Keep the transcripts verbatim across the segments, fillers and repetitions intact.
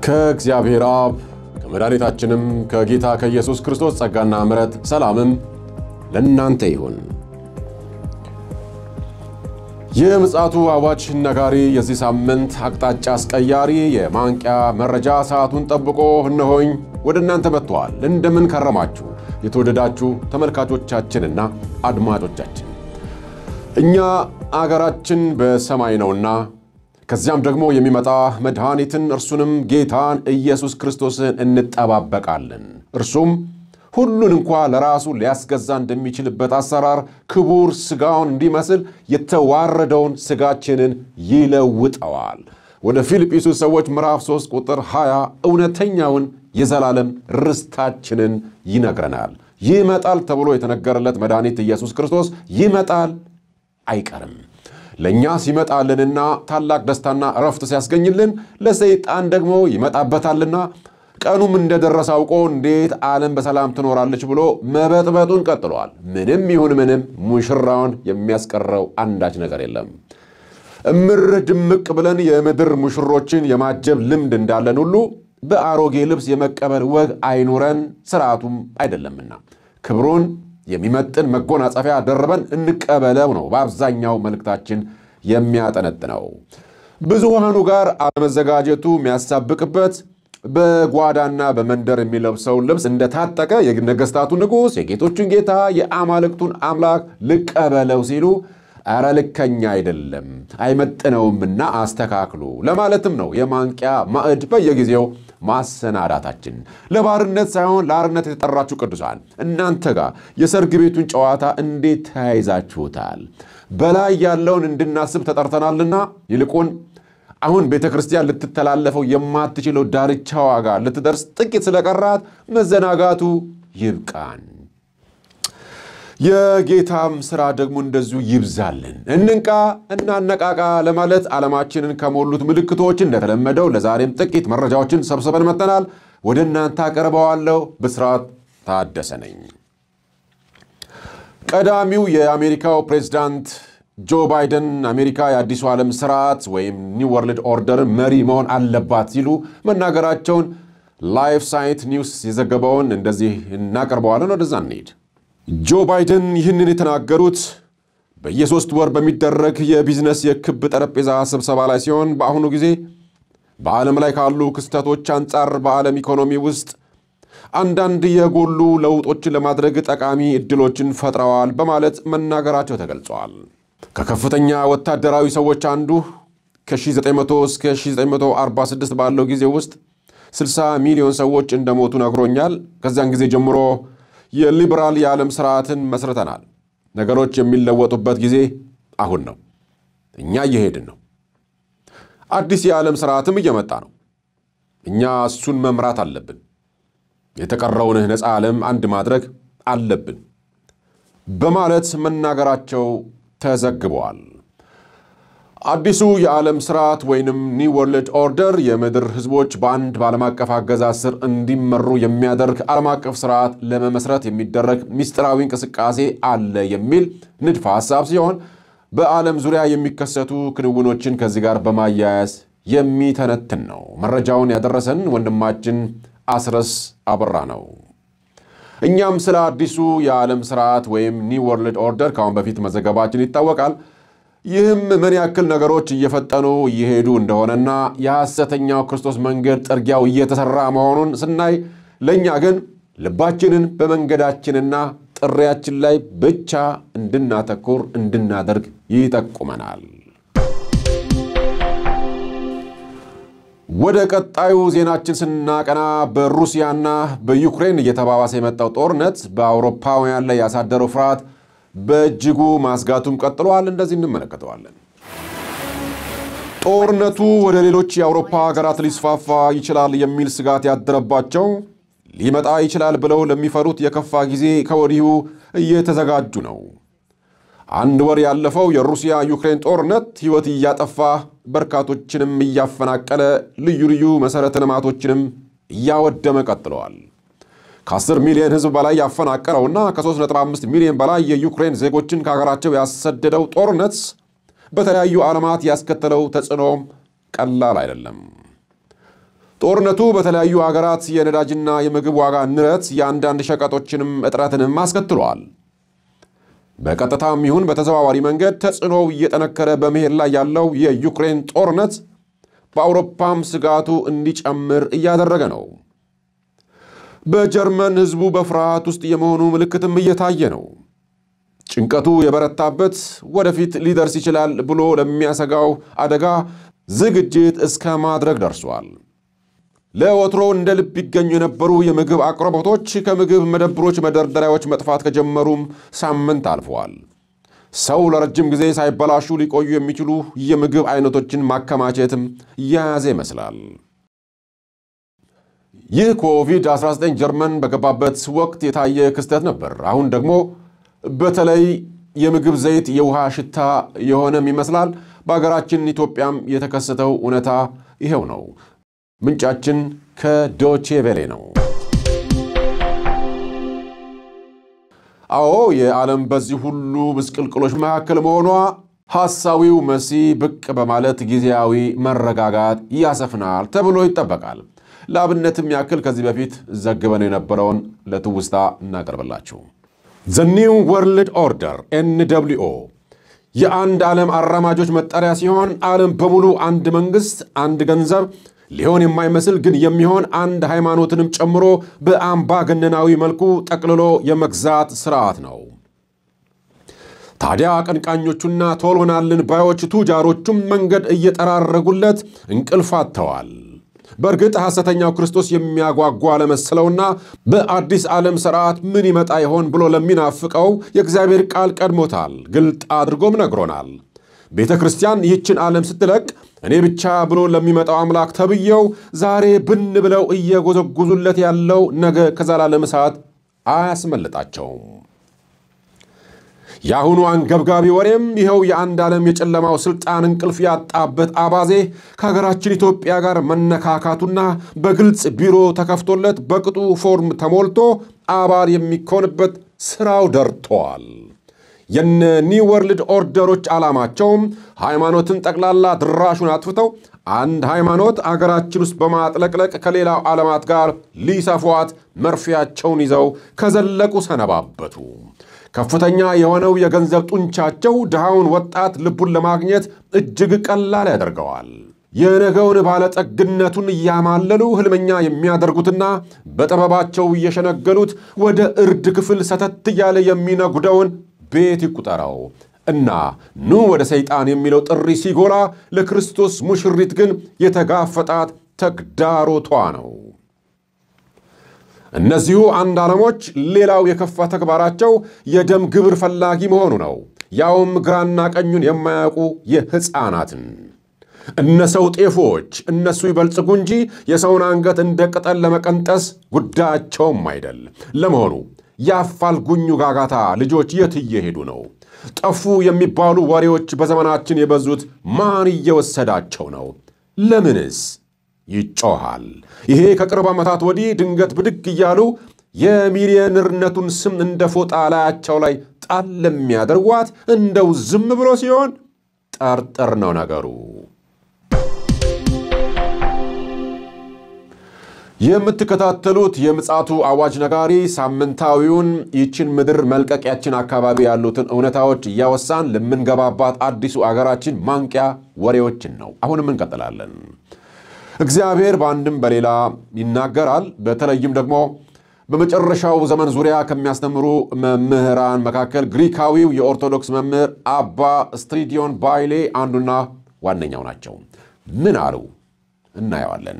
ከእግዚአብሔር አብ ከመድኃኒታችንም ከጌታ ከኢየሱስ ክርስቶስ ጸጋና ምሕረት ሰላምም ለእናንተ ይሁን። የምጽአቱ አዋጅ ነጋሪ የዚህ ሳምንት አቅጣጫ አስቀያሪ የማንቂያ መረጃ ሰዓቱን ጠብቆ እነሆኝ ወደ እናንተ መጥቷል። እንደምን ከረማችሁ የተወደዳችሁ ተመልካቾቻችንና አድማጮቻችን? እኛ አገራችን በሰማይ ነውና ከዚያም ደግሞ የሚመጣ መድኃኒትን እርሱንም ጌታን ኢየሱስ ክርስቶስን እንጠባበቃለን። እርሱም ሁሉን እንኳን ለራሱ ሊያስገዛ እንደሚችልበት አሰራር ክቡር ሥጋውን እንዲመስል የተዋረደውን ሥጋችንን ይለውጠዋል። ወደ ፊልጵስዩስ ሰዎች ምዕራፍ ሶስት ቁጥር ሃያ እውነተኛውን የዘላለም ርስታችንን ይነግረናል። ይመጣል ተብሎ የተነገረለት መድኃኒት ኢየሱስ ክርስቶስ ይመጣል፣ አይቀርም። ለኛ ሲመጣልንና ታላቅ ደስታና ረፍት ሲያስገኝልን ለሰይጣን ደግሞ ይመጣበታልና ቀኑም እንደደረሰ አውቆ እንዴት ዓለም በሰላም ትኖራለች ብሎ መበጥበጡን ቀጥሏል። ምንም ይሁን ምንም ሙሽራውን የሚያስቀረው አንዳች ነገር የለም። እምር ድምቅ ብለን የምድር ሙሽሮችን የማጀብ ልምድ እንዳለን ሁሉ በአሮጌ ልብስ የመቀበል ወግ አይኖረን፣ ሥርዓቱም አይደለምና ክብሩን የሚመጥን መጎናጸፊያ ደርበን እንቀበለው ነው በአብዛኛው መልእክታችን የሚያጠነጥነው። ብዙሃኑ ጋር አለመዘጋጀቱ የሚያሳብቅበት በጓዳና በመንደር የሚለብሰው ልብስ እንደታጠቀ የነገስታቱ ንጉሥ የጌቶቹን ጌታ የአማልክቱን አምላክ ልቀበለው ሲሉ አረ ልከኛ አይደለም አይመጥነውምና አስተካክሉ ለማለትም ነው የማንቂያ ማዕድ በየጊዜው ማሰናዳታችን። ለባርነት ሳይሆን ለአርነት የተጠራችሁ ቅዱሳን እናንተ ጋር የሰርግ ቤቱን ጨዋታ እንዴት ተያይዛችሁታል? በላይ ያለውን እንድናስብ ተጠርተናልና ይልቁን አሁን ቤተክርስቲያን ልትተላለፈው የማትችለው ዳርቻዋ ጋር ልትደርስ ጥቂት ስለቀራት መዘናጋቱ ይብቃን። የጌታም ሥራ ደግሞ እንደዚሁ ይብዛልን። እንንቃ እናነቃቃ ለማለት ዓለማችንን ከሞሉት ምልክቶች እንደተለመደው ለዛሬም ጥቂት መረጃዎችን ሰብስበን መጥተናል። ወደ እናንተ አቀርበዋለሁ። ብስራት ታደሰ ነኝ። ቀዳሚው የአሜሪካው ፕሬዝዳንት ጆ ባይደን አሜሪካ የአዲሱ ዓለም ሥርዓት ወይም ኒው ወርልድ ኦርደር መሪ መሆን አለባት ሲሉ መናገራቸውን ላይፍ ሳይት ኒውስ የዘገበውን እንደዚህ እናቀርበዋለን። ወደዛ እንሂድ። ጆ ባይደን ይህንን የተናገሩት በየሶስት ወር በሚደረግ የቢዝነስ የክብ ጠረጴዛ ስብሰባ ላይ ሲሆን በአሁኑ ጊዜ በዓለም ላይ ካሉ ክስተቶች አንጻር በዓለም ኢኮኖሚ ውስጥ አንዳንድ የጎሉ ለውጦችን ለማድረግ ጠቃሚ ዕድሎችን ፈጥረዋል በማለት መናገራቸው ተገልጿል። ከከፍተኛ ወታደራዊ ሰዎች አንዱ ከ1900 እስከ1946 ባለው ጊዜ ውስጥ ስልሳ ሚሊዮን ሰዎች እንደሞቱ ነግሮኛል። ከዚያን ጊዜ ጀምሮ የሊበራል የዓለም ሥርዓትን መስርተናል። ነገሮች የሚለወጡበት ጊዜ አሁን ነው። እኛ እየሄድን ነው። አዲስ የዓለም ሥርዓትም እየመጣ ነው። እኛ እሱን መምራት አለብን። የተቀረውን ነፃ ዓለም አንድ ማድረግ አለብን በማለት መናገራቸው ተዘግበዋል። አዲሱ የዓለም ሥርዓት ወይንም ኒው ወርልድ ኦርደር የምድር ህዝቦች በአንድ በዓለም አቀፍ አገዛዝ ስር እንዲመሩ የሚያደርግ ዓለም አቀፍ ሥርዓት ለመመስረት የሚደረግ ሚስጥራዊ እንቅስቃሴ አለ የሚል ንድፈ ሐሳብ ሲሆን በዓለም ዙሪያ የሚከሰቱ ክንውኖችን ከዚህ ጋር በማያያዝ የሚተነትን ነው። መረጃውን ያደረሰን ወንድማችን አስረስ አበራ ነው። እኛም ስለ አዲሱ የዓለም ሥርዓት ወይም ኒው ወርልድ ኦርደር ካሁን በፊት መዘገባችን ይታወቃል። ይህም ምን ያክል ነገሮች እየፈጠኑ እየሄዱ እንደሆነና የሐሰተኛው ክርስቶስ መንገድ ጥርጊያው እየተሰራ መሆኑን ስናይ ለኛ ግን ልባችንን በመንገዳችንና ጥሪያችን ላይ ብቻ እንድናተኩር እንድናደርግ ይጠቁመናል። ወደ ቀጣዩ ዜናችን ስናቀና በሩሲያና በዩክሬን እየተባባሰ የመጣው ጦርነት በአውሮፓውያን ላይ ያሳደረው ፍርሃት በእጅጉ ማስጋቱም ቀጥሏል። እንደዚህ እንመለከተዋለን። ጦርነቱ ወደ ሌሎች የአውሮፓ ሀገራት ሊስፋፋ ይችላል የሚል ስጋት ያደረባቸው ሊመጣ ይችላል ብለው ለሚፈሩት የከፋ ጊዜ ከወዲሁ እየተዘጋጁ ነው። አንድ ወር ያለፈው የሩሲያ ዩክሬን ጦርነት ሕይወት እያጠፋ በርካቶችንም እያፈናቀለ ልዩ ልዩ መሰረተ ልማቶችንም እያወደመ ቀጥሏል። ከአስር ሚሊዮን ህዝብ በላይ ያፈናቀለውና ከሶስት ነጥብ አምስት ሚሊዮን በላይ የዩክሬን ዜጎችን ከሀገራቸው ያሰደደው ጦርነት በተለያዩ ዓለማት ያስከተለው ተጽዕኖ ቀላል አይደለም። ጦርነቱ በተለያዩ ሀገራት የነዳጅና የምግብ ዋጋ ንረት የአንዳንድ ሸቀጦችንም እጥረትንም አስከትሏል። በቀጥታም ይሁን በተዘዋዋሪ መንገድ ተጽዕኖው እየጠነከረ በመሄድ ላይ ያለው የዩክሬን ጦርነት በአውሮፓም ስጋቱ እንዲጨምር እያደረገ ነው። በጀርመን ህዝቡ በፍርሃት ውስጥ የመሆኑ ምልክትም እየታየ ነው። ጭንቀቱ የበረታበት ወደፊት ሊደርስ ይችላል ብሎ ለሚያሰጋው አደጋ ዝግጅት እስከ ማድረግ ደርሷል። ለወትሮ እንደ ልብ ይገኙ የነበሩ የምግብ አቅርቦቶች ከምግብ መደብሮች መደርደሪያዎች መጥፋት ከጀመሩም ሳምንት አልፈዋል። ሰው ለረጅም ጊዜ ሳይበላሹ ሊቆዩ የሚችሉ የምግብ አይነቶችን ማከማቸትም ያዘ ይመስላል። ይህ ኮቪድ አስራ ዘጠኝ ጀርመን በገባበት ወቅት የታየ ክስተት ነበር። አሁን ደግሞ በተለይ የምግብ ዘይት የውሃ ሽታ የሆነም ይመስላል። በአገራችን ኢትዮጵያም የተከሰተው እውነታ ይሄው ነው። ምንጫችን ከዶቼ ቬለ ነው። አዎ የዓለም በዚህ ሁሉ ምስቅልቅሎች መካከል መሆኗ ሐሳዊው መሲህ ብቅ በማለት ጊዜያዊ መረጋጋት ያሰፍናል ተብሎ ይጠበቃል። ለአብነትም ያክል ከዚህ በፊት ዘግበን የነበረውን ለትውስታ እናቀርብላችሁ። The New World Order ኤን ደብሊው ኦ የአንድ ዓለም አራማጆች መጠሪያ ሲሆን ዓለም በሙሉ አንድ መንግስት፣ አንድ ገንዘብ ሊሆን የማይመስል ግን የሚሆን አንድ ሃይማኖትንም ጨምሮ በአምባገነናዊ መልኩ ጠቅልሎ የመግዛት ስርዓት ነው። ታዲያ አቀንቃኞቹና ቶሎናልን ባዮች ቱጃሮቹም መንገድ እየጠራረጉለት እንቅልፍ አጥተዋል። በእርግጥ ሐሰተኛው ክርስቶስ የሚያጓጓ ለመሰለውና በአዲስ ዓለም ሥርዓት ምን ይመጣ ይሆን ብሎ ለሚናፍቀው የእግዚአብሔር ቃል ቀድሞታል፣ ግልጥ አድርጎም ነግሮናል። ቤተ ክርስቲያን ይህችን ዓለም ስትለቅ እኔ ብቻ ብሎ ለሚመጣው አምላክ ተብየው ዛሬ ብን ብለው እየጎዘጉዙለት ያለው ነገ ከዘላለም እሳት አያስመልጣቸውም። ያሁኑ አንገብጋቢ ወሬም ይሄው የአንድ ዓለም የጨለማው ስልጣን እንቅልፍ ያጣበት አባዜ ከሀገራችን ኢትዮጵያ ጋር መነካካቱና በግልጽ ቢሮ ተከፍቶለት በቅጡ ፎርም ተሞልቶ አባል የሚኮንበት ስራው ደርቷል። የነ ኒው ወርልድ ኦርደሮች ዓላማቸውም ሃይማኖትን ጠቅላላ ድራሹን አጥፍተው አንድ ሃይማኖት አገራችን ውስጥ በማጥለቅለቅ ከሌላው ዓለማት ጋር ሊሰፏት መርፊያቸውን ይዘው ከዘለቁ ሰነባበቱ። ከፍተኛ የሆነው የገንዘብ ጡንቻቸው ድሃውን ወጣት ልቡን ለማግኘት እጅግ ቀላል ያደርገዋል። የነገውን ባለጠግነቱን ያማለሉ ህልመኛ የሚያደርጉትና በጥበባቸው እየሸነገሉት ወደ እርድ ክፍል ሰተት ያለ የሚነጉደውን ቤት ይቁጠራው እና ኑ ወደ ሰይጣን የሚለው ጥሪ ሲጎላ ለክርስቶስ ሙሽሪት ግን የተጋፈጣት ተግዳሮቷ ነው። እነዚሁ አንድ ዓለሞች ሌላው የከፋ ተግባራቸው የደም ግብር ፈላጊ መሆኑ ነው። ያውም ግራና ቀኙን የማያውቁ የህፃናትን እነሰው ጤፎች እነሱ ይበልጽጉ እንጂ የሰውን አንገት እንደ ቅጠል ለመቀንጠስ ጉዳያቸውም አይደል። ለመሆኑ ያፋልጉኙ ጋጋታ ልጆች የት እየሄዱ ነው? ጠፉ የሚባሉ ወሬዎች በዘመናችን የበዙት ማን እየወሰዳቸው ነው? ለምንስ ይጮሃል? ይሄ ከቅርብ ዓመታት ወዲህ ድንገት ብድግ እያሉ የሚሊዮነርነቱን ስም እንደ ፎጣ ላያቸው ላይ ጣል ለሚያደርጓት እንደው ዝም ብሎ ሲሆን ጠርጥር ነው ነገሩ። የምትከታተሉት የምጽአቱ አዋጅ ነጋሪ ሳምንታዊውን ይችን ምድር መልቀቂያችን አካባቢ ያሉትን እውነታዎች እያወሳን ለምንገባባት አዲሱ አገራችን ማንቂያ ወሬዎችን ነው። አሁንም እንቀጥላለን። እግዚአብሔር በአንድም በሌላ ይናገራል። በተለይም ደግሞ በመጨረሻው ዘመን ዙሪያ ከሚያስተምሩ መምህራን መካከል ግሪካዊው የኦርቶዶክስ መምህር አባ ስትሪዲዮን ባይሌ አንዱና ዋነኛው ናቸው። ምን አሉ? እናየዋለን።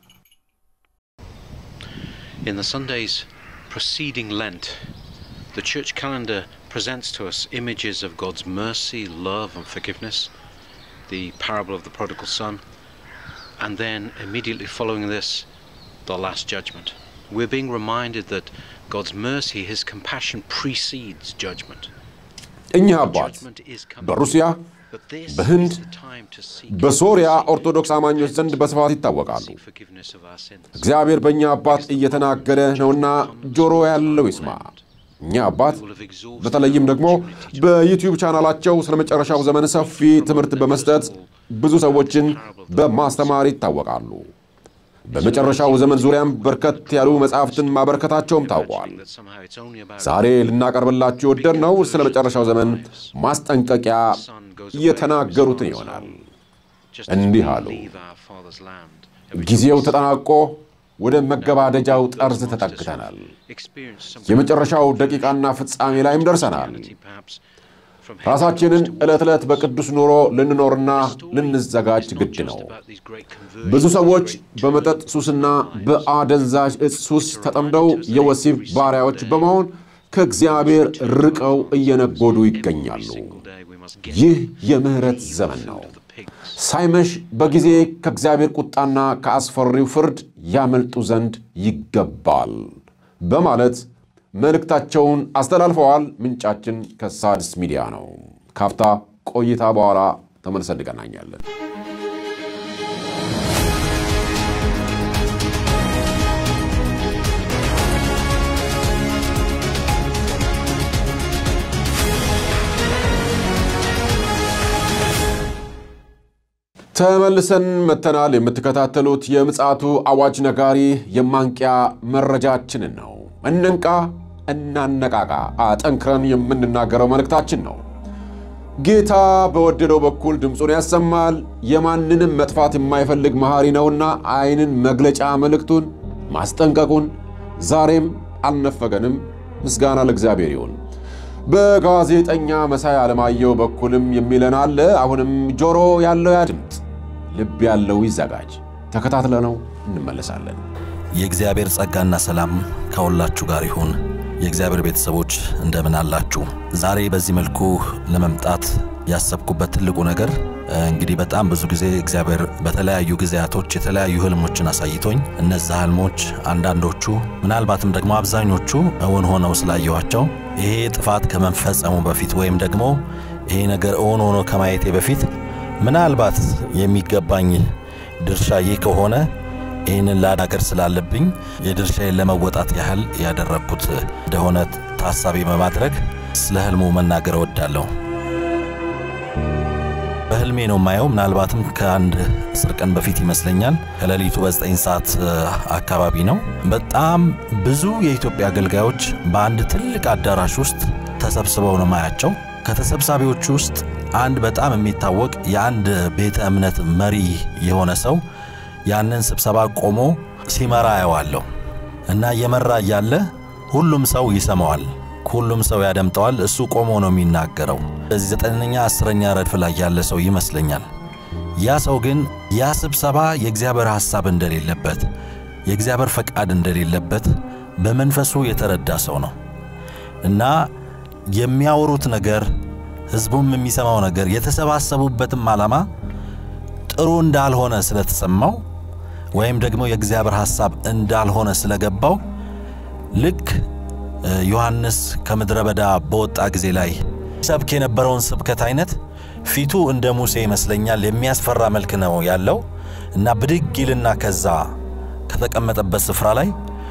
In the Sundays preceding Lent, the church calendar presents to us images of God's mercy, love and forgiveness, the parable of the prodigal son, and then immediately following this, the last judgment. We're being reminded that God's mercy, his compassion precedes judgment. እኛ አባት በሩሲያ በህንድ በሶሪያ ኦርቶዶክስ አማኞች ዘንድ በስፋት ይታወቃሉ። እግዚአብሔር በእኛ አባት እየተናገረ ነውና ጆሮ ያለው ይስማ። እኛ አባት በተለይም ደግሞ በዩቲዩብ ቻናላቸው ስለመጨረሻው ዘመን ሰፊ ትምህርት በመስጠት ብዙ ሰዎችን በማስተማር ይታወቃሉ። በመጨረሻው ዘመን ዙሪያም በርከት ያሉ መጻሕፍትን ማበርከታቸውም ታውቋል። ዛሬ ልናቀርብላችሁ የወደድነው ስለ መጨረሻው ዘመን ማስጠንቀቂያ የተናገሩትን ይሆናል። እንዲህ አሉ። ጊዜው ተጠናቆ ወደ መገባደጃው ጠርዝ ተጠግተናል። የመጨረሻው ደቂቃና ፍጻሜ ላይም ደርሰናል። ራሳችንን ዕለት ዕለት በቅዱስ ኑሮ ልንኖርና ልንዘጋጅ ግድ ነው። ብዙ ሰዎች በመጠጥ ሱስና በአደንዛዥ እጽ ሱስ ተጠምደው የወሲብ ባሪያዎች በመሆን ከእግዚአብሔር ርቀው እየነጎዱ ይገኛሉ። ይህ የምህረት ዘመን ነው። ሳይመሽ በጊዜ ከእግዚአብሔር ቁጣና ከአስፈሪው ፍርድ ያመልጡ ዘንድ ይገባል በማለት መልእክታቸውን አስተላልፈዋል። ምንጫችን ከሳድስ ሚዲያ ነው። ካፍታ ቆይታ በኋላ ተመልሰን እንገናኛለን። ተመልሰን መተናል። የምትከታተሉት የምጽአቱ አዋጅ ነጋሪ የማንቂያ መረጃችንን ነው። እንንቃ፣ እናነቃቃ፣ አጠንክረን የምንናገረው መልእክታችን ነው። ጌታ በወደደው በኩል ድምፁን ያሰማል። የማንንም መጥፋት የማይፈልግ መሐሪ ነውና አይንን መግለጫ መልእክቱን ማስጠንቀቁን ዛሬም አልነፈገንም። ምስጋና ለእግዚአብሔር ይሁን። በጋዜጠኛ መሳይ አለማየሁ በኩልም የሚለን አለ። አሁንም ጆሮ ያለው ያድምጥ፣ ልብ ያለው ይዘጋጅ። ተከታትለነው እንመለሳለን። የእግዚአብሔር ጸጋና ሰላም ከሁላችሁ ጋር ይሁን። የእግዚአብሔር ቤተሰቦች እንደምን አላችሁ? ዛሬ በዚህ መልኩ ለመምጣት ያሰብኩበት ትልቁ ነገር እንግዲህ በጣም ብዙ ጊዜ እግዚአብሔር በተለያዩ ጊዜያቶች የተለያዩ ህልሞችን አሳይቶኝ እነዛ ህልሞች አንዳንዶቹ ምናልባትም ደግሞ አብዛኞቹ እውን ሆነው ስላየዋቸው ይሄ ጥፋት ከመፈጸሙ በፊት ወይም ደግሞ ይሄ ነገር እውን ሆኖ ከማየቴ በፊት ምናልባት የሚገባኝ ድርሻዬ ከሆነ ይህንን ላናገር ስላለብኝ የድርሻዬን ለመወጣት ያህል ያደረኩት እንደሆነ ታሳቢ በማድረግ ስለ ህልሙ መናገር እወዳለሁ። በህልሜ ነው ማየው። ምናልባትም ከአንድ አስር ቀን በፊት ይመስለኛል ከሌሊቱ በዘጠኝ ሰዓት አካባቢ ነው። በጣም ብዙ የኢትዮጵያ አገልጋዮች በአንድ ትልቅ አዳራሽ ውስጥ ተሰብስበው ነው ማያቸው። ከተሰብሳቢዎቹ ውስጥ አንድ በጣም የሚታወቅ የአንድ ቤተ እምነት መሪ የሆነ ሰው ያንን ስብሰባ ቆሞ ሲመራ ያዋለው እና የመራ ያለ ሁሉም ሰው ይሰማዋል፣ ሁሉም ሰው ያደምጠዋል። እሱ ቆሞ ነው የሚናገረው። በዚህ ዘጠነኛ አስረኛ ረድፍ ላይ ያለ ሰው ይመስለኛል። ያ ሰው ግን ያ ስብሰባ የእግዚአብሔር ሐሳብ እንደሌለበት የእግዚአብሔር ፈቃድ እንደሌለበት በመንፈሱ የተረዳ ሰው ነው እና የሚያወሩት ነገር ህዝቡም የሚሰማው ነገር የተሰባሰቡበትም ዓላማ ጥሩ እንዳልሆነ ስለተሰማው ወይም ደግሞ የእግዚአብሔር ሐሳብ እንዳልሆነ ስለገባው ልክ ዮሐንስ ከምድረ በዳ በወጣ ጊዜ ላይ ሰብክ የነበረውን ስብከት አይነት ፊቱ እንደ ሙሴ ይመስለኛል የሚያስፈራ መልክ ነው ያለው እና ብድግ ይልና ከዛ ከተቀመጠበት ስፍራ ላይ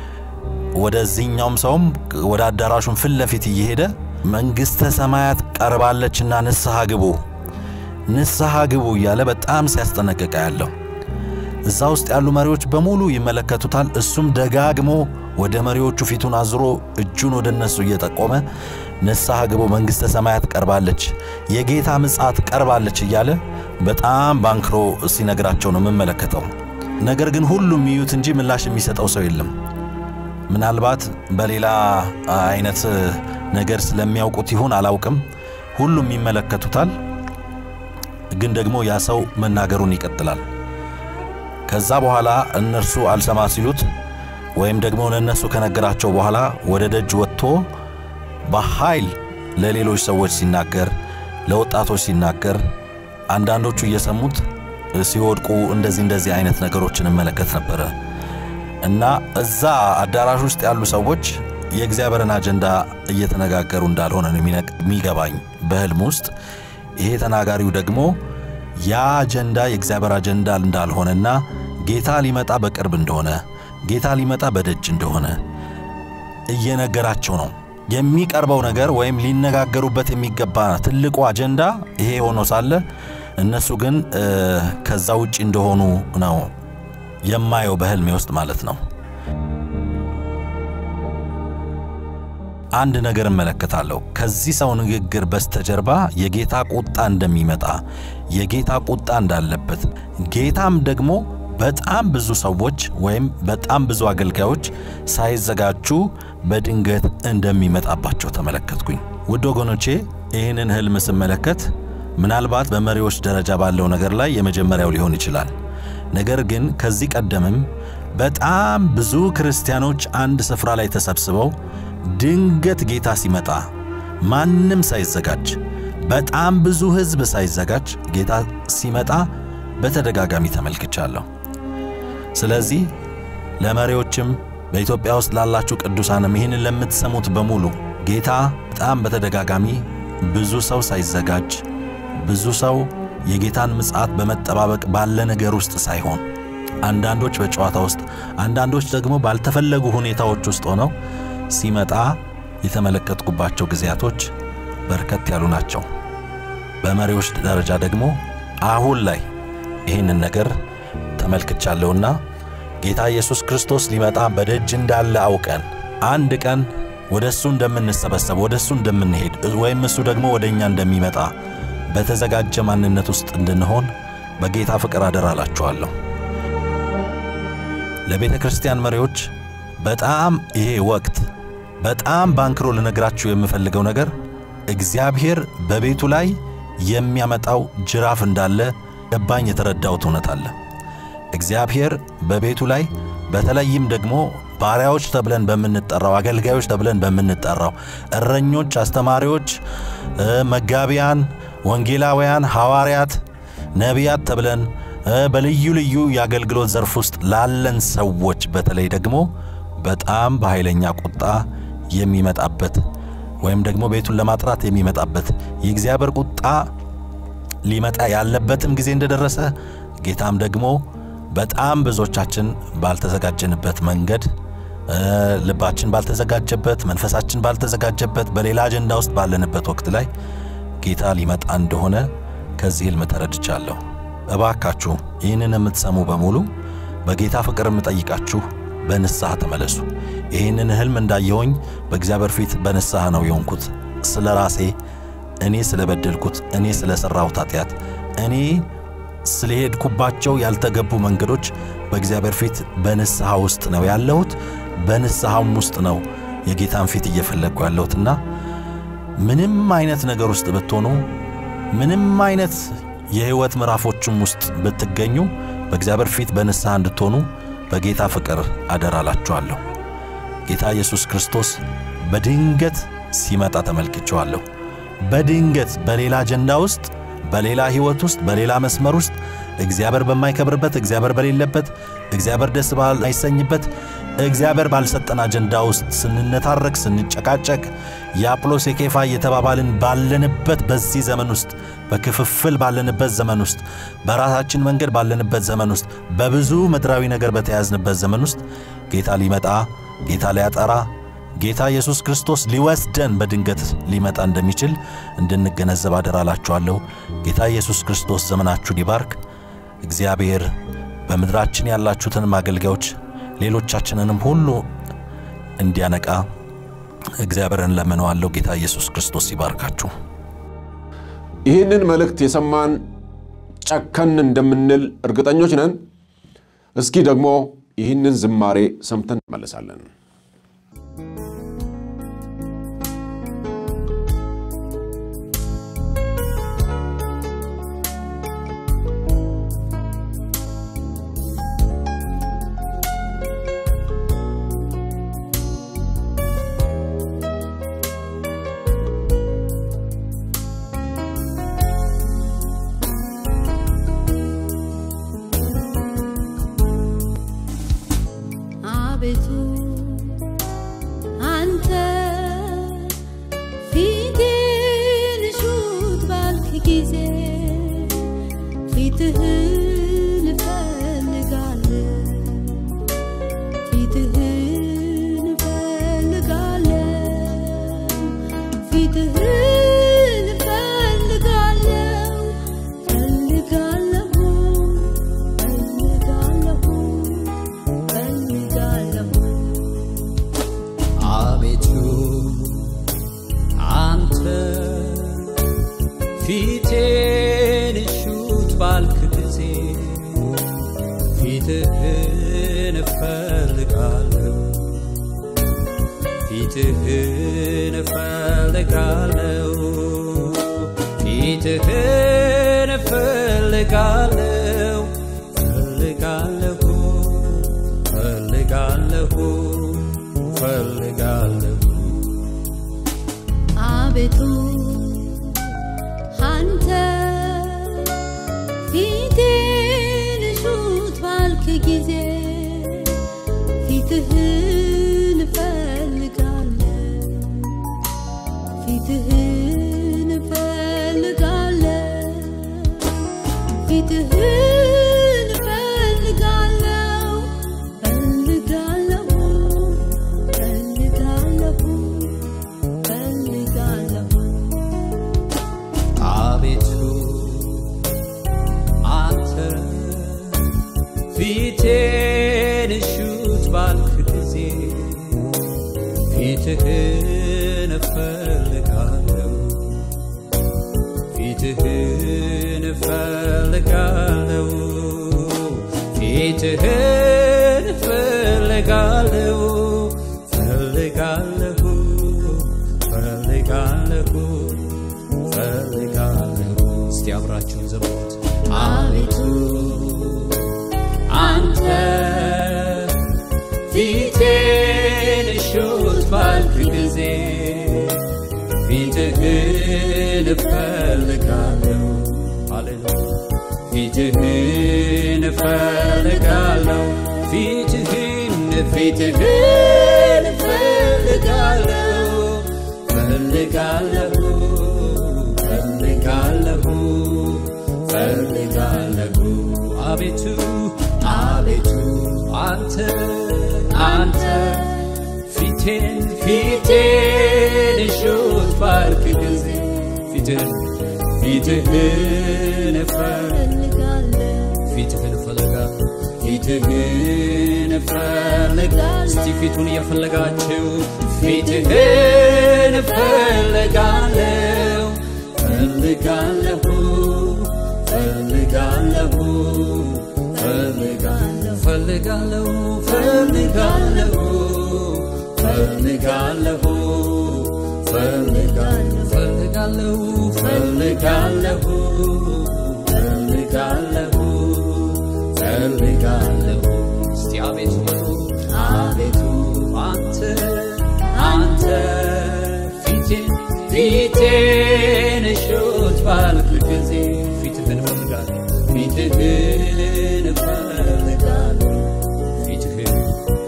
ወደዚህኛውም ሰውም ወደ አዳራሹን ፊት ለፊት እየሄደ መንግስተ ሰማያት ቀርባለችና ንስሐ ግቡ ንስሐ ግቡ እያለ በጣም ሲያስጠነቅቅ ያለው እዛ ውስጥ ያሉ መሪዎች በሙሉ ይመለከቱታል። እሱም ደጋግሞ ወደ መሪዎቹ ፊቱን አዝሮ እጁን ወደ እነሱ እየጠቆመ ንስሐ ግቡ መንግስተ ሰማያት ቀርባለች፣ የጌታ ምጽአት ቀርባለች እያለ በጣም ባንክሮ ሲነግራቸው ነው የምመለከተው። ነገር ግን ሁሉም ይዩት እንጂ ምላሽ የሚሰጠው ሰው የለም። ምናልባት በሌላ አይነት ነገር ስለሚያውቁት ይሁን አላውቅም፣ ሁሉም ይመለከቱታል። ግን ደግሞ ያ ሰው መናገሩን ይቀጥላል። ከዛ በኋላ እነርሱ አልሰማ ሲሉት ወይም ደግሞ ለነሱ ከነገራቸው በኋላ ወደ ደጅ ወጥቶ በኃይል ለሌሎች ሰዎች ሲናገር፣ ለወጣቶች ሲናገር፣ አንዳንዶቹ እየሰሙት ሲወድቁ እንደዚህ እንደዚህ አይነት ነገሮችን መለከት ነበር እና እዛ አዳራሽ ውስጥ ያሉ ሰዎች የእግዚአብሔርን አጀንዳ እየተነጋገሩ እንዳልሆነ ነው የሚገባኝ በህልም ውስጥ። ይሄ ተናጋሪው ደግሞ ያ አጀንዳ የእግዚአብሔር አጀንዳ እንዳልሆነና ጌታ ሊመጣ በቅርብ እንደሆነ ጌታ ሊመጣ በደጅ እንደሆነ እየነገራቸው ነው። የሚቀርበው ነገር ወይም ሊነጋገሩበት የሚገባ ትልቁ አጀንዳ ይሄ ሆኖ ሳለ እነሱ ግን ከዛ ውጪ እንደሆኑ ነው የማየው በህልሜ ውስጥ ማለት ነው። አንድ ነገር እመለከታለሁ። ከዚህ ሰው ንግግር በስተጀርባ የጌታ ቁጣ እንደሚመጣ፣ የጌታ ቁጣ እንዳለበት፣ ጌታም ደግሞ በጣም ብዙ ሰዎች ወይም በጣም ብዙ አገልጋዮች ሳይዘጋጁ በድንገት እንደሚመጣባቸው ተመለከትኩኝ። ውድ ወገኖቼ ይህንን ህልም ስመለከት ምናልባት በመሪዎች ደረጃ ባለው ነገር ላይ የመጀመሪያው ሊሆን ይችላል። ነገር ግን ከዚህ ቀደምም በጣም ብዙ ክርስቲያኖች አንድ ስፍራ ላይ ተሰብስበው ድንገት ጌታ ሲመጣ ማንም ሳይዘጋጅ በጣም ብዙ ህዝብ ሳይዘጋጅ ጌታ ሲመጣ በተደጋጋሚ ተመልክቻለሁ። ስለዚህ ለመሪዎችም በኢትዮጵያ ውስጥ ላላችሁ ቅዱሳንም ይህንን ለምትሰሙት በሙሉ ጌታ በጣም በተደጋጋሚ ብዙ ሰው ሳይዘጋጅ ብዙ ሰው የጌታን ምጽአት በመጠባበቅ ባለ ነገር ውስጥ ሳይሆን አንዳንዶች በጨዋታ ውስጥ አንዳንዶች ደግሞ ባልተፈለጉ ሁኔታዎች ውስጥ ሆነው ሲመጣ የተመለከትኩባቸው ጊዜያቶች በርከት ያሉ ናቸው። በመሪዎች ደረጃ ደግሞ አሁን ላይ ይህንን ነገር ተመልክቻለሁና ጌታ ኢየሱስ ክርስቶስ ሊመጣ በደጅ እንዳለ አውቀን አንድ ቀን ወደሱ እንደምንሰበሰብ ወደሱ እንደምንሄድ ወይም እሱ ደግሞ ወደኛ እንደሚመጣ በተዘጋጀ ማንነት ውስጥ እንድንሆን በጌታ ፍቅር አደራላችኋለሁ። ለቤተ ክርስቲያን መሪዎች በጣም ይሄ ወቅት በጣም ባንክሮ ለነግራችሁ የምፈልገው ነገር እግዚአብሔር በቤቱ ላይ የሚያመጣው ጅራፍ እንዳለ ገባኝ የተረዳሁት እውነት አለ። እግዚአብሔር በቤቱ ላይ በተለይም ደግሞ ባሪያዎች ተብለን በመንጠራው አገልጋዮች ተብለን በመንጠራው እረኞች፣ አስተማሪዎች፣ መጋቢያን፣ ወንጌላውያን፣ ሐዋርያት፣ ነቢያት ተብለን በልዩ ልዩ የአገልግሎት ዘርፍ ውስጥ ላለን ሰዎች በተለይ ደግሞ በጣም በኃይለኛ ቁጣ የሚመጣበት ወይም ደግሞ ቤቱን ለማጥራት የሚመጣበት የእግዚአብሔር ቁጣ ሊመጣ ያለበትም ጊዜ እንደደረሰ ጌታም ደግሞ በጣም ብዙዎቻችን ባልተዘጋጀንበት መንገድ ልባችን ባልተዘጋጀበት መንፈሳችን ባልተዘጋጀበት በሌላ አጀንዳ ውስጥ ባለንበት ወቅት ላይ ጌታ ሊመጣ እንደሆነ ከዚህ ህልም ተረድቻለሁ። እባካችሁ ይህንን የምትሰሙ በሙሉ በጌታ ፍቅር የምጠይቃችሁ በንስሐ ተመለሱ። ይህንን ህልም እንዳየሆኝ በእግዚአብሔር ፊት በንስሐ ነው የሆንኩት። ስለ ራሴ እኔ ስለበደልኩት እኔ ስለሰራሁት ኃጢአት እኔ ስለሄድኩባቸው ያልተገቡ መንገዶች በእግዚአብሔር ፊት በንስሐ ውስጥ ነው ያለሁት። በንስሐም ውስጥ ነው የጌታን ፊት እየፈለግኩ ያለሁትና ምንም አይነት ነገር ውስጥ ብትሆኑ ምንም አይነት የህይወት ምዕራፎችም ውስጥ ብትገኙ በእግዚአብሔር ፊት በንስሐ እንድትሆኑ በጌታ ፍቅር አደራላችኋለሁ። ጌታ ኢየሱስ ክርስቶስ በድንገት ሲመጣ ተመልክቼዋለሁ። በድንገት በሌላ አጀንዳ ውስጥ በሌላ ህይወት ውስጥ በሌላ መስመር ውስጥ እግዚአብሔር በማይከብርበት እግዚአብሔር በሌለበት እግዚአብሔር ደስ ባላይሰኝበት እግዚአብሔር ባልሰጠን አጀንዳ ውስጥ ስንነታረክ ስንጨቃጨቅ የአጵሎስ የኬፋ እየተባባልን ባለንበት በዚህ ዘመን ውስጥ በክፍፍል ባለንበት ዘመን ውስጥ በራሳችን መንገድ ባለንበት ዘመን ውስጥ በብዙ ምድራዊ ነገር በተያዝንበት ዘመን ውስጥ ጌታ ሊመጣ ጌታ ሊያጠራ ጌታ ኢየሱስ ክርስቶስ ሊወስደን በድንገት ሊመጣ እንደሚችል እንድንገነዘብ አደራላችኋለሁ። ጌታ ኢየሱስ ክርስቶስ ዘመናችሁን ይባርክ። እግዚአብሔር በምድራችን ያላችሁትን አገልጋዮች ሌሎቻችንንም ሁሉ እንዲያነቃ እግዚአብሔርን ለምነዋለሁ። ጌታ ኢየሱስ ክርስቶስ ይባርካችሁ። ይህንን መልእክት የሰማን ጨከን እንደምንል እርግጠኞች ነን። እስኪ ደግሞ ይህንን ዝማሬ ሰምተን እንመለሳለን። ፈልጋለሁ ፊቴን ሹት ባልክ ጊዜ ፊትህን እፈልጋለሁ ፊትህን እፈልጋለሁ ፊትህን እፈልጋለሁ እፈልጋለሁ እፈልጋለሁ እፈልጋለሁ አቤቱ አንተ ፊትህን ሹት ባልክ ጊዜ ፊትህን እፈልጋለሁ ፊትህን እፈልጋለሁ ፊትህን እፈልጋለሁ እፈልጋለሁ እፈልጋለሁ እፈልጋለሁ አቤቱ አንተ ፊቴን ሹት ባልክ ጊዜ ፊትህን እፈልጋለሁ ፊትህን እፈልጋለሁ ፊትህን እፈልጋለሁ እፈልጋለሁ እፈልጋለሁ እፈልጋለሁ እስቲ አብራችሁን ዘምሩት አቤቱ አንተ ፊቴን ሹት ባልክ ጊዜ ፊትህን እፈልጋለሁ ሃሌሉያ ፊትህን እፈልጋለሁ ፊትህን ፊትህን እፈልጋለሁ እፈልጋለሁ እፈልጋለሁ እፈልጋለሁ አቤቱ አቤቱ አንተ አንተ ፊቴን ፊቴን ሹት ባልክ ጊዜ ፊትህን ፊትህን እፈልጋለሁ ፊትህን እፈልጋለሁ ፊትህን እፈልጋለሁ እስቲ ፊቱን እየፈለጋችሁ ፊትህን እፈልጋለሁ እፈልጋለሁ እፈልጋለሁ እፈልጋለሁ እፈልጋለሁ እፈልጋለሁ እፈልጋለሁ እፈልጋለሁ እፈልጋለሁ እፈልጋለሁ እፈልጋለሁ እፈልጋለሁ እስቲ አቤቱ አቤቱ አንተ አንተ ፊቴን ፊቴን ሹት ባልክ ጊዜ ፊትህን እፈልጋለሁ ፊትህን እፈልጋለሁ ፊትህን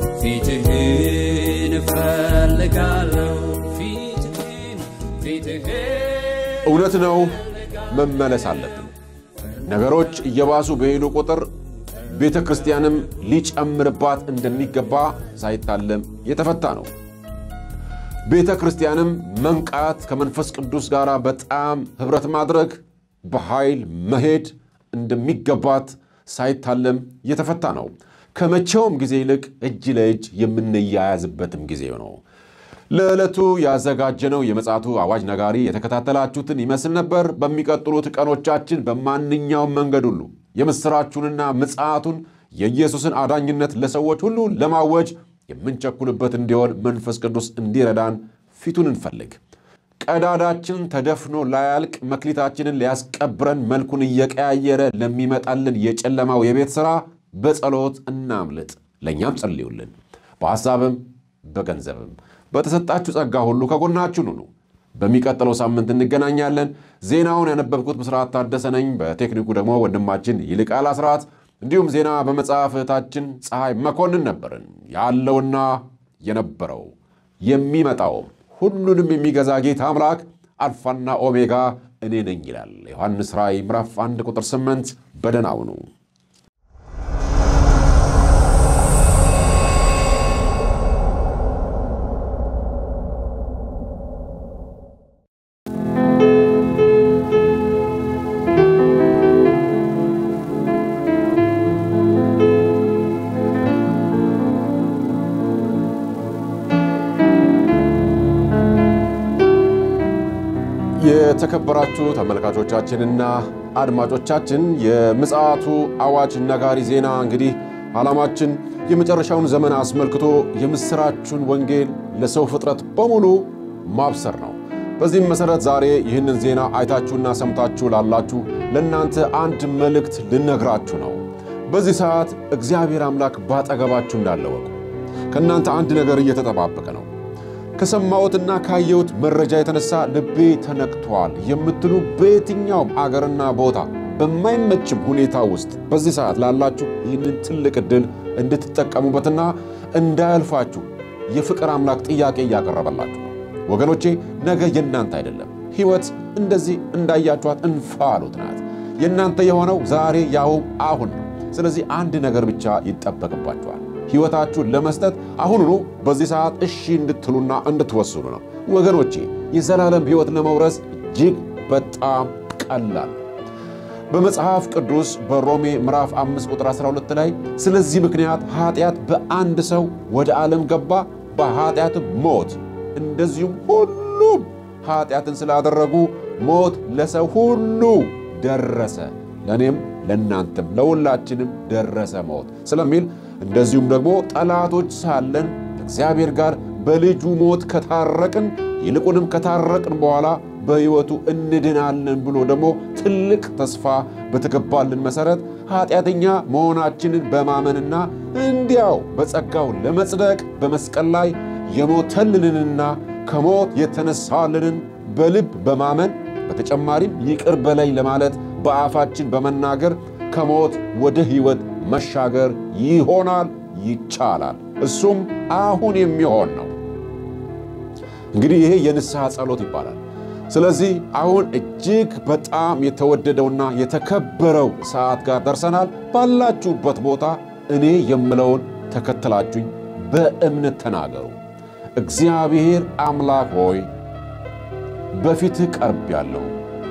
ፊትህን እፈልጋለሁ ፊትህን ፊትህን እውነት ነው መመለስ አለብን ነገሮች እየባሱ በሄዱ ቁጥር ቤተ ክርስቲያንም ሊጨምርባት እንደሚገባ ሳይታለም የተፈታ ነው ቤተ ክርስቲያንም መንቃት ከመንፈስ ቅዱስ ጋር በጣም ህብረት ማድረግ በኃይል መሄድ እንደሚገባት ሳይታለም የተፈታ ነው ከመቼውም ጊዜ ይልቅ እጅ ለእጅ የምንያያዝበትም ጊዜ ነው ለዕለቱ ያዘጋጀነው የመጽሐቱ አዋጅ ነጋሪ የተከታተላችሁትን ይመስል ነበር በሚቀጥሉት ቀኖቻችን በማንኛውም መንገድ ሁሉ የምስራቹንና ምጽአቱን የኢየሱስን አዳኝነት ለሰዎች ሁሉ ለማወጅ የምንቸኩልበት እንዲሆን መንፈስ ቅዱስ እንዲረዳን ፊቱን እንፈልግ ቀዳዳችን ተደፍኖ ላያልቅ መክሊታችንን ሊያስቀብረን መልኩን እየቀያየረ ለሚመጣልን የጨለማው የቤት ሥራ በጸሎት እናምልጥ ለኛም ጸልዩልን በሐሳብም በገንዘብም በተሰጣችሁ ጸጋ ሁሉ ከጎናችሁ ሁኑ በሚቀጥለው ሳምንት እንገናኛለን ዜናውን ያነበብኩት ምስራት ታደሰ ነኝ በቴክኒኩ ደግሞ ወንድማችን ይልቃል አስራት እንዲሁም ዜና በመጻፍታችን ፀሐይ መኮንን ነበርን ያለውና የነበረው የሚመጣው ሁሉንም የሚገዛ ጌታ አምላክ አልፋና ኦሜጋ እኔ ነኝ ይላል ዮሐንስ ራእይ ምዕራፍ አንድ ቁጥር ስምንት በደናው ነው የተከበራችሁ ተመልካቾቻችንና አድማጮቻችን የምጽአቱ አዋጅ ነጋሪ ዜና እንግዲህ ዓላማችን የመጨረሻውን ዘመን አስመልክቶ የምስራቹን ወንጌል ለሰው ፍጥረት በሙሉ ማብሰር ነው። በዚህም መሰረት ዛሬ ይህንን ዜና አይታችሁና ሰምታችሁ ላላችሁ ለእናንተ አንድ መልእክት ልነግራችሁ ነው። በዚህ ሰዓት እግዚአብሔር አምላክ ባጠገባችሁ እንዳለ ወቁ። ከእናንተ አንድ ነገር እየተጠባበቀ ነው። ከሰማሁትና ካየሁት መረጃ የተነሳ ልቤ ተነክቷል የምትሉ በየትኛውም አገርና ቦታ በማይመችም ሁኔታ ውስጥ በዚህ ሰዓት ላላችሁ ይህንን ትልቅ ዕድል እንድትጠቀሙበትና እንዳያልፋችሁ የፍቅር አምላክ ጥያቄ እያቀረበላችሁ ነው። ወገኖቼ ነገ የእናንተ አይደለም። ሕይወት እንደዚህ እንዳያችኋት እንፋሎት ናት። የእናንተ የሆነው ዛሬ ያው አሁን ነው። ስለዚህ አንድ ነገር ብቻ ይጠበቅባችኋል። ሕይወታችሁን ለመስጠት አሁኑኑ በዚህ ሰዓት እሺ እንድትሉና እንድትወስኑ ነው። ወገኖቼ የዘላለም ሕይወት ለመውረስ እጅግ በጣም ቀላል። በመጽሐፍ ቅዱስ በሮሜ ምዕራፍ አምስት ቁጥር አስራ ሁለት ላይ ስለዚህ ምክንያት ኃጢአት በአንድ ሰው ወደ ዓለም ገባ፣ በኃጢአትም ሞት፣ እንደዚሁም ሁሉም ኃጢአትን ስላደረጉ ሞት ለሰው ሁሉ ደረሰ፣ ለኔም ለናንተም ለሁላችንም ደረሰ ሞት ስለሚል እንደዚሁም ደግሞ ጠላቶች ሳለን እግዚአብሔር ጋር በልጁ ሞት ከታረቅን ይልቁንም ከታረቅን በኋላ በሕይወቱ እንድናለን ብሎ ደግሞ ትልቅ ተስፋ በተገባልን መሰረት ኃጢአተኛ መሆናችንን በማመንና እንዲያው በጸጋው ለመጽደቅ በመስቀል ላይ የሞተልንንና ከሞት የተነሳልንን በልብ በማመን በተጨማሪም ይቅር በለኝ ለማለት በአፋችን በመናገር ከሞት ወደ ሕይወት መሻገር ይሆናል፣ ይቻላል። እሱም አሁን የሚሆን ነው። እንግዲህ ይሄ የንስሐ ጸሎት ይባላል። ስለዚህ አሁን እጅግ በጣም የተወደደውና የተከበረው ሰዓት ጋር ደርሰናል። ባላችሁበት ቦታ እኔ የምለውን ተከትላችሁኝ በእምነት ተናገሩ። እግዚአብሔር አምላክ ሆይ በፊትህ ቀርቤያለሁ።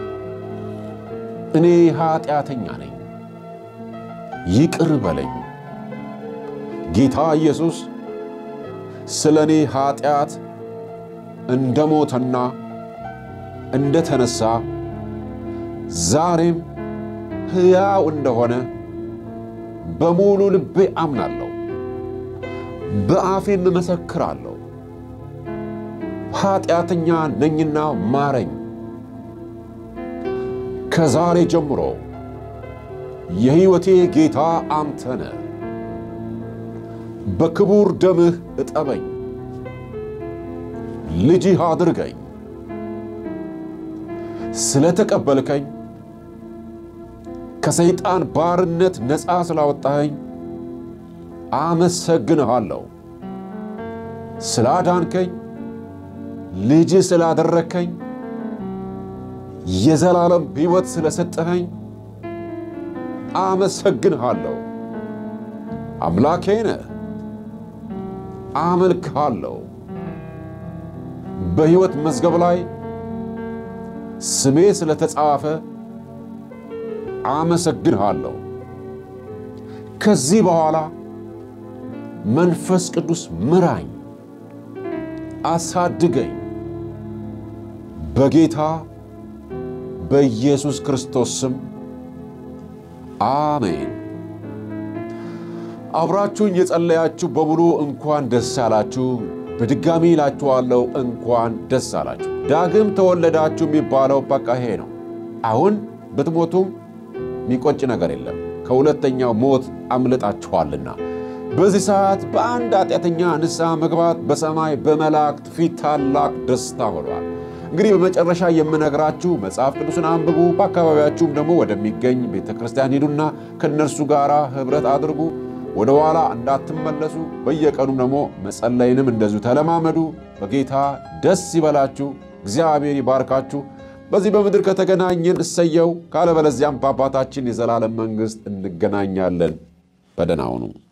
እኔ ኃጢአተኛ ነኝ፣ ይቅር በለኝ። ጌታ ኢየሱስ ስለኔ ኃጢአት እንደሞተና እንደተነሳ ዛሬም ሕያው እንደሆነ በሙሉ ልቤ አምናለሁ፣ በአፌም እመሰክራለሁ። ኃጢአተኛ ነኝና ማረኝ። ከዛሬ ጀምሮ የሕይወቴ ጌታ አንተ ነህ። በክቡር ደምህ እጠበኝ፣ ልጅህ አድርገኝ። ስለተቀበልከኝ ከሰይጣን ባርነት ነፃ ስላወጣኸኝ አመሰግንሃለሁ። ስላዳንከኝ ልጅ ስላደረከኝ የዘላለም ሕይወት ስለሰጠኸኝ አመሰግንሃለሁ። አምላኬ ነህ፣ አመልክሃለሁ። በሕይወት መዝገብ ላይ ስሜ ስለተጻፈ አመሰግንሃለሁ። ከዚህ በኋላ መንፈስ ቅዱስ ምራኝ፣ አሳድገኝ። በጌታ በኢየሱስ ክርስቶስ ስም አሜን። አብራችሁኝ የጸለያችሁ በሙሉ እንኳን ደስ አላችሁ። በድጋሚ እላችኋለሁ እንኳን ደስ አላችሁ። ዳግም ተወለዳችሁ የሚባለው በቃ ይሄ ነው። አሁን ብትሞቱም የሚቆጭ ነገር የለም፣ ከሁለተኛው ሞት አምልጣችኋልና። በዚህ ሰዓት በአንድ ኃጢአተኛ ንስሐ መግባት በሰማይ በመላእክት ፊት ታላቅ ደስታ ሆኗል። እንግዲህ በመጨረሻ የምነግራችሁ መጽሐፍ ቅዱስን አንብቡ፣ በአካባቢያችሁም ደግሞ ወደሚገኝ ቤተክርስቲያን ሄዱና ከነርሱ ጋር ህብረት አድርጉ። ወደ ኋላ እንዳትመለሱ። በየቀኑም ደግሞ መጸለይንም እንደዚሁ ተለማመዱ። በጌታ ደስ ይበላችሁ። እግዚአብሔር ይባርካችሁ። በዚህ በምድር ከተገናኘን እሰየው፣ ካለበለዚያም በአባታችን የዘላለም መንግሥት እንገናኛለን። በደህና ሁኑ።